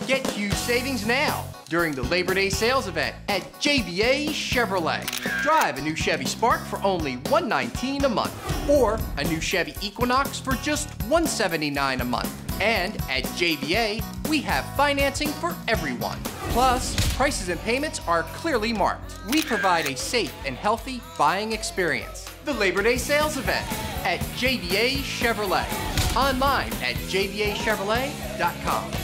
Get huge savings now during the Labor Day sales event at J.B.A. Chevrolet. Drive a new Chevy Spark for only $119 a month, or a new Chevy Equinox for just $179 a month. And at J.B.A., we have financing for everyone. Plus, prices and payments are clearly marked. We provide a safe and healthy buying experience. The Labor Day sales event at J.B.A. Chevrolet. Online at jbachevrolet.com.